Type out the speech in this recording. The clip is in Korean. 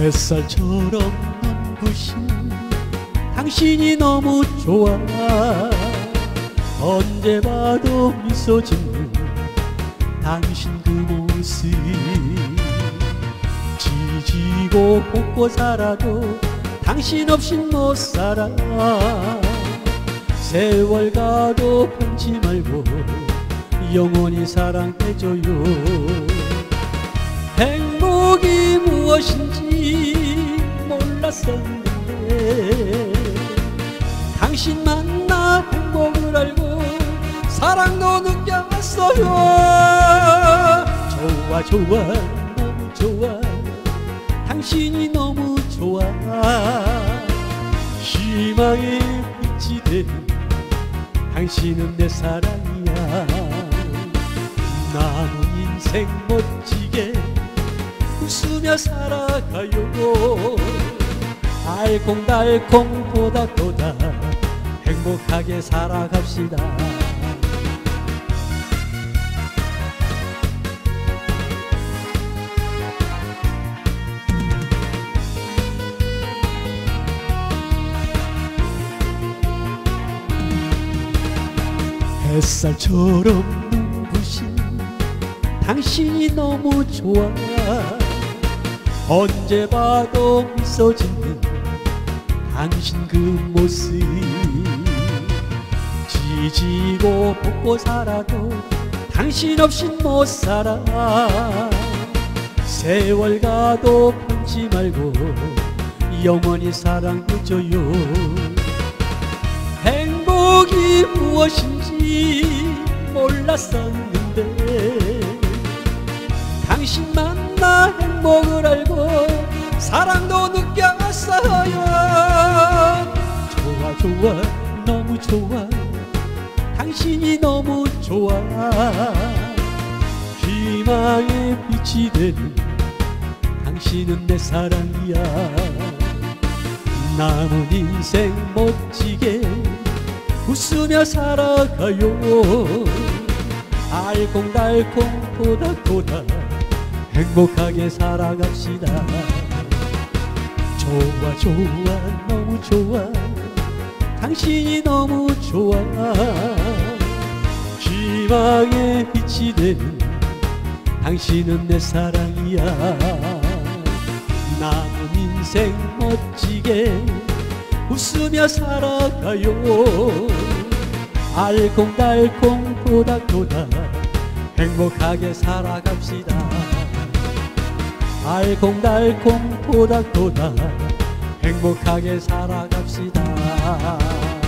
햇살처럼 눈부신 당신이 너무 좋아. 언제 봐도 미소 짓는 당신 그 모습. 지지고 볶고 살아도 당신 없인 못 살아. 세월 가도 변치 말고 영원히 사랑해줘요. 행복이 무엇인지 몰랐었는데 당신 만나 행복을 알고 사랑도 느껴왔어요. 좋아 좋아 너무 좋아. 당신이 너무 좋아. 희망의 빛이 되는 당신은 내 사랑이야. 남은 인생 멋지게 웃으며 살아가요. 알콩달콩 토닥토닥 행복하게 살아갑시다. 햇살처럼 눈부신 당신이 너무 좋아. 언제 봐도 미소 짓는 당신 그 모습. 지지고 볶고 살아도 당신 없인 못 살아. 세월 가도 변치 말고 영원히 사랑해줘요. 행복이 무엇인지 몰랐었는데 당신 만나 행복을 알고 사랑도 느껴왔어요. 좋아 좋아 너무 좋아. 당신이 너무 좋아. 희망의 빛이 되는 당신은 내 사랑이야. 남은 인생 멋지게 웃으며 살아가요. 알콩달콩 토닥토닥 행복하게 살아갑시다. 좋아 좋아 너무 좋아. 당신이 너무 좋아. 희망의 빛이 되는 당신은 내 사랑이야. 남은 인생 멋지게 웃으며 살아가요. 알콩달콩 토닥토닥 행복하게 살아갑시다. 알콩달콩 토닥토닥 행복하게 살아갑시다.